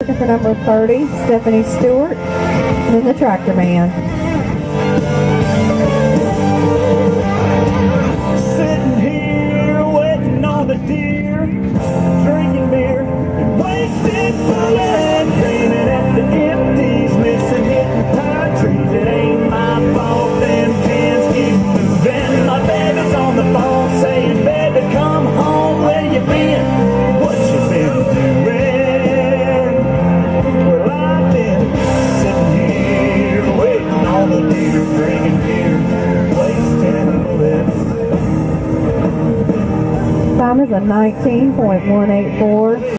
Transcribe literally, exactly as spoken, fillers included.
looking for number thirty, Stephanie Stewart, and then the tractor man. Sitting here waiting on the deer, drinking beer and wasted bullets, aiming at the empties, missing hitting pine trees. It ain't my fault, them pins keep moving. My baby's on the phone saying, baby, come home, where you been? What you been doing? Well, I've been sitting here waiting on the deer, drinking beer, wasting bullets. Time is a nineteen point one eight four.